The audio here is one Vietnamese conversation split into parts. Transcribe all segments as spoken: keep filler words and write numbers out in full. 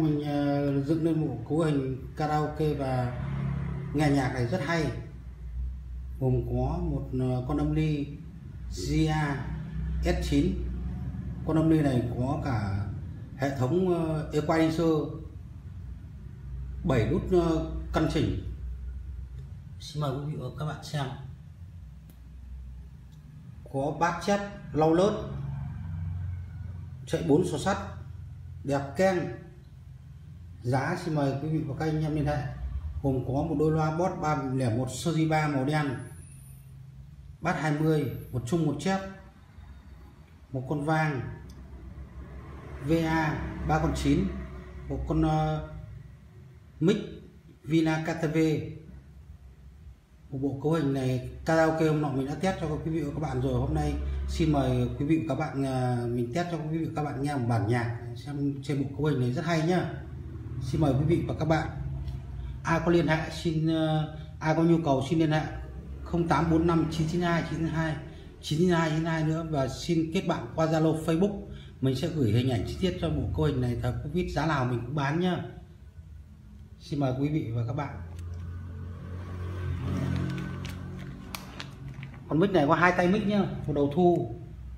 mình uh, dựng lên một cấu hình karaoke và nghe nhạc này rất hay, gồm có một uh, con âm ly giê a S chín. Con âm ly này có cả hệ thống uh, equalizer, bảy nút uh, căn chỉnh. Xin mời quý vị và các bạn xem. Có bát chép lau lớt, chạy bốn số sắt, đẹp keng. Giá xin mời quý vị và các anh em liên hệ. Gồm có một đôi loa Boss ba không một Series ba màu đen, bát hai mươi, một chung một chép, một con vang vê a ba con chín, một con uh, mic Vina ca tê vê. Một bộ cấu hình này karaoke hôm nọ mình đã test cho quý vị và các bạn rồi. Hôm nay xin mời quý vị và các bạn uh, mình test cho quý vị và các bạn nghe một bản nhạc xem trên bộ cấu hình này rất hay nhá. Xin mời quý vị và các bạn. Ai có liên hệ xin uh, ai có nhu cầu xin liên hệ không tám bốn năm chín chín hai chín hai chín hai chín hai nữa, và xin kết bạn qua Zalo Facebook. Mình sẽ gửi hình ảnh chi tiết cho bộ cấu hình này, thật Covid giá nào mình cũng bán nhá. Xin mời quý vị và các bạn. Con mic này có hai tay mic nhá, một đầu thu.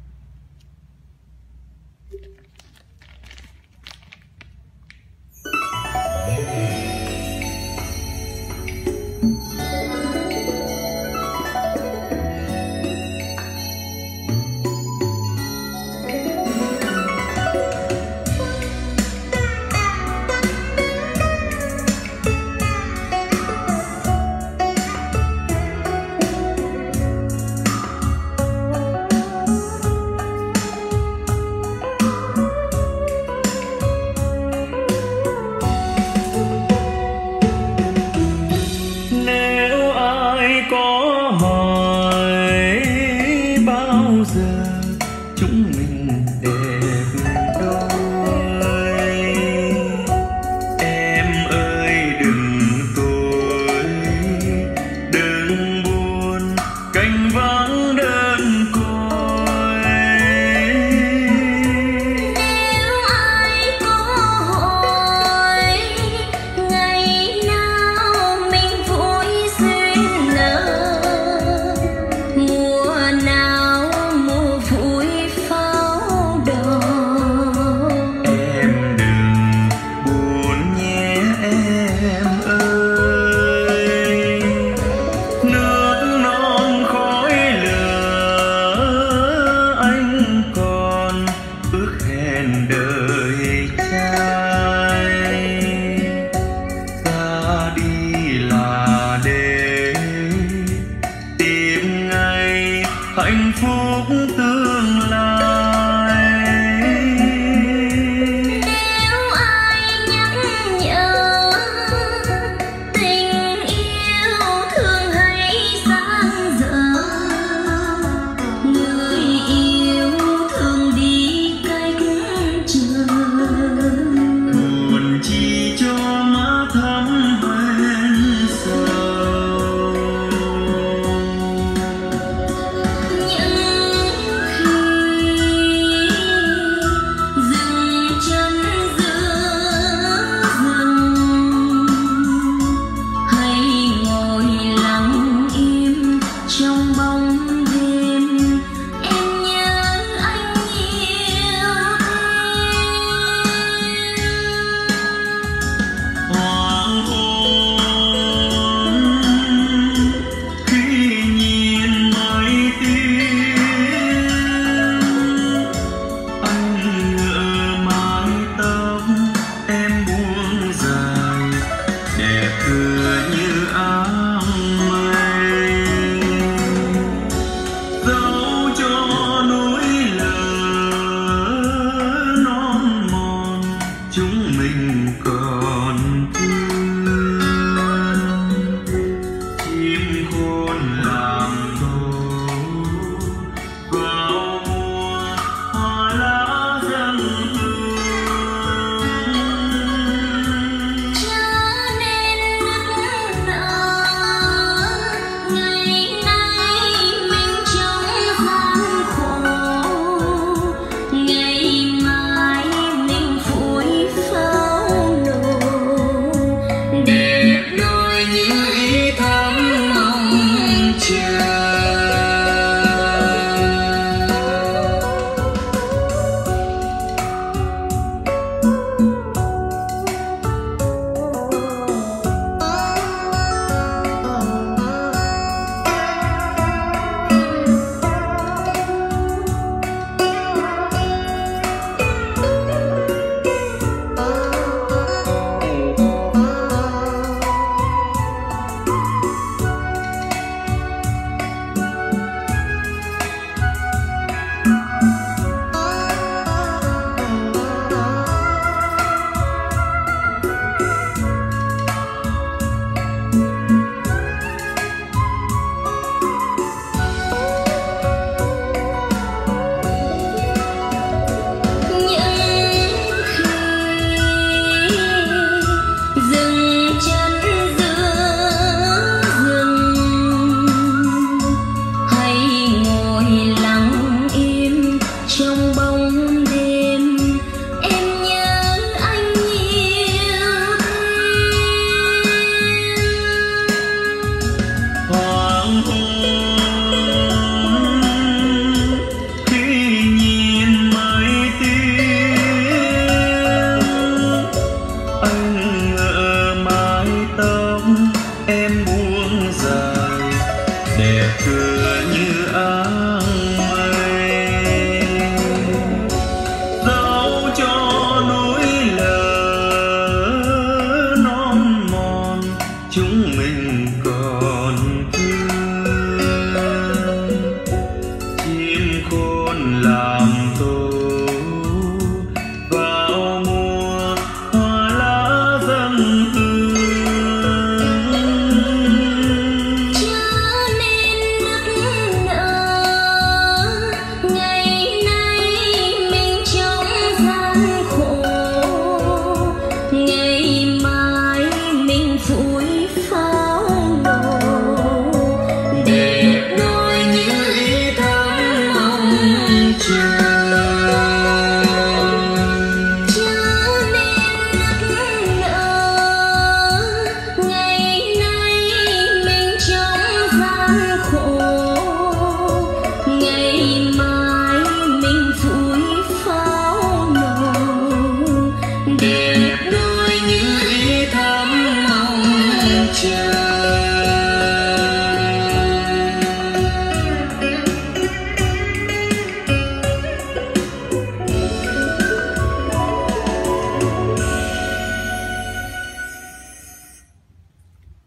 Hạnh phúc tương lai. Nếu ai nhắc nhở tình yêu thương hãy sáng dở, người yêu thương đi cách chờ, buồn chi cho má thắm hoen sầu. ngày mai mình vui pháo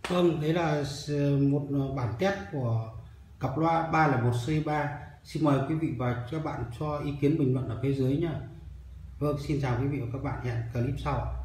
Vâng, đấy là một bản test của cặp loa ba không một C ba. Xin mời quý vị và các bạn cho ý kiến bình luận ở phía dưới nha. Vâng, xin chào quý vị và các bạn, hẹn clip sau.